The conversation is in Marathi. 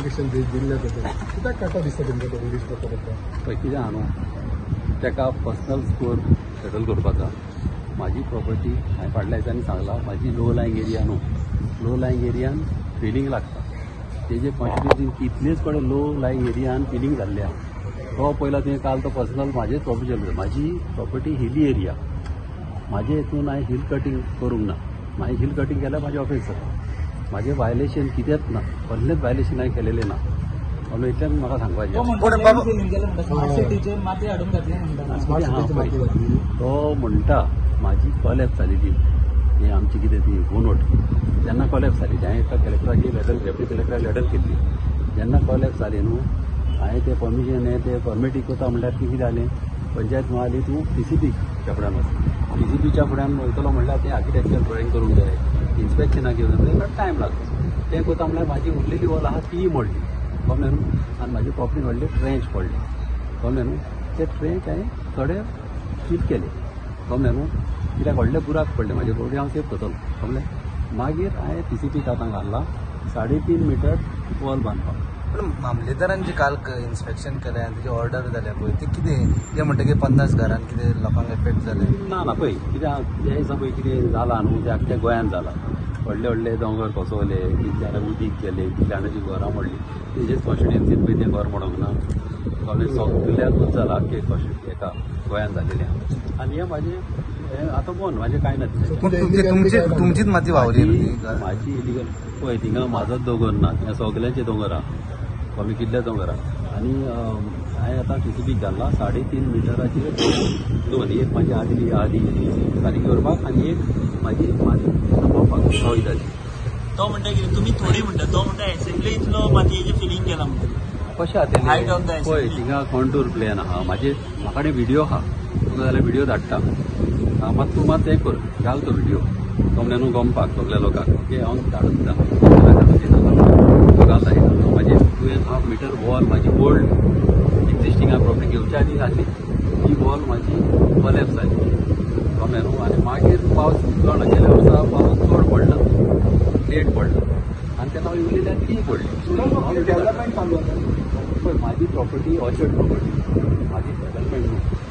एप्लिकेशन दिल्ले कित्याक काटा दिसता तुमकां तो रिलीज करता पळय कितें आहा न्हू ताका पर्सनल स्कोर सेटल करपाचा माझी प्रॉपर्टी हांवें फाटल्या दिसांनी सांगला माझी लो लायंग एरिया न्हू लो लायंग एरियान फिलिंग लागता तेजे कॉन्स्टिट्युशन कितलेच कडेन लो लायंग एरियान फिलिंग जाल्ले आहा तो पयला तुवें काल तो पर्सनल म्हाजेच प्रॉपर्टी म्हाजी प्रॉपर्टी हिली एरिया म्हाजे हितून हांवें हिल कटींग करूंक ना हांवें हिल कटींग केल्यार म्हाजें ऑफेन्स जाता म्हाजें वायलेशन कितेंच ना कसलेंच वायलेशन हांवें केलेलें ना म्हणून इतल्यान म्हाका सांगपाचें तो म्हणटा म्हाजी कॉलेप्स जालेली हें आमची कितें ती बोनोट जेन्ना कॉलेप्स जाली हांवें एका कलेक्टराची लेटर डेप्युटी कलेक्टराक लेटर केल्ली जेन्ना कॉलेप्स जाली न्हू हांवें तें परमिशन हें तें परमिटी करता म्हणल्यार कितें जालें पंचायत म्हणाली तूं PCPच्या फुड्यान वच PCPच्या फुड्यान वयतलो म्हणल्यार तें आर्किटेक्चर ड्रॉइंग करूंक जाय इन्स्पेक्शनाक घेवन ताका टायम लागता तें करता म्हणल्यार म्हाजी उरलेली वॉल आहा ती मोडली कळ्ळें न्हू आनी म्हाजी प्रॉपर्टीन व्हडलें ट्रेंच पडलें कळ्ळें न्हू ते ट्रेंच हांवें थोडे कीप केले कळ्ळें न्हू कित्याक व्हडले बुराक पडले म्हाजे प्रॉपर्टी हांव सेफ करतलो कळ्ळें मागीर हांवें PCP हातांत घातला 3.5 मीटर वॉल बांदपाक पण मामलेदारान जे काल इन्स्पेक्शन केलें आनी तेजी ऑर्डर जाल्या पळय ते कितें ते म्हणटा की 50 घरांत कितें लोकांक एफेक्ट जाले ना पळय कित्याक हे दिसा पळय कितें जालां न्हू ते आख्ख्या गोंयांत जालां व्हडले व्हडले दोंगर कोसवले कितें जाल्यार उदीक गेले कितें जाणांची घरां मोडली तेजेच कॉन्स्टिट्युएन्सीन पळय तें घर मोडोंक ना कळ्ळें सगळ्याकूच जाला आख्खे एका गोंयांत जालेलें आहा आनी हें म्हाजें आतां कोण म्हाजें कांय ना तुमचीच माती वावली म्हाजी इलिगल पळय थिंगा म्हाजोच दोंगर ना थिंगा सगल्यांचे दोंगर आहा कमी कितले दोंगर आहा आनी हांवें आतां PCP घातला 3.5 मिटराचेर दोन एक म्हाजी आदी सारकी करपाक आनी एक म्हाजी माती थांबोवपाक संविधाची तो म्हणटा कितें तुमी थोडी म्हणटा तो म्हणटा एसेंब्ली इतलो मातयेचें फिलिंग केला म्हणटा कशें आहा पळय थिंगा कॉन्टूर प्लेन आहा म्हाका कडेन व्हिडिओ आहा तुका जाल्यार व्हिडिओ धाडटा मात तूं मात हें कर घाल तो व्हिडिओ कमले न्हू गमपाक सगल्या लोकांक ओके हांव धाडून दिता घालता म्हाजे 2.5 मीटर वॉल म्हाजी ओल्ड एक्जिस्टिंगा प्रॉपर्टी घेवच्या आदी जाल्ली ही वॉल म्हाजी कॉलेप्स जाली कमले न्हू आनी मागीर पावस गेल्या वर्सा पावस चड पडला लेट पडला आनी तेन्ना उरलेल्यान ती पडली डेव्हलपमेंट चालू आसा पळय म्हाजी प्रॉपर्टी ऑर्चर्ड प्रॉपर्टी म्हाजी डेव्हलपमेंट न्हू